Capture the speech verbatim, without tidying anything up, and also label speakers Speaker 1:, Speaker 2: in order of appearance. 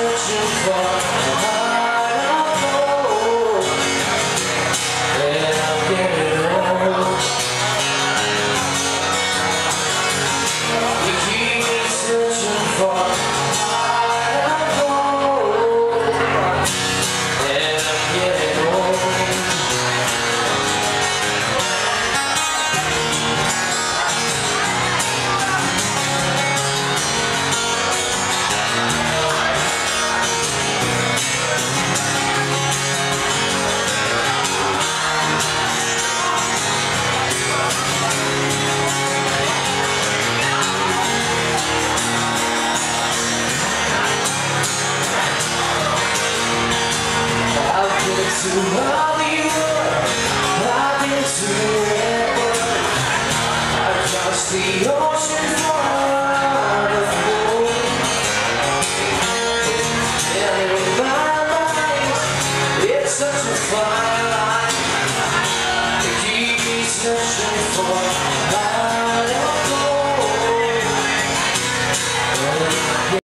Speaker 1: searching for a heart of gold, and I'm getting old. You keep me searching for a heart of gold, and I'm getting old. To Hollywood, I've been to Redwood, I've crossed the ocean for a fool. And in my mind, it's such a fine line to keep me searching for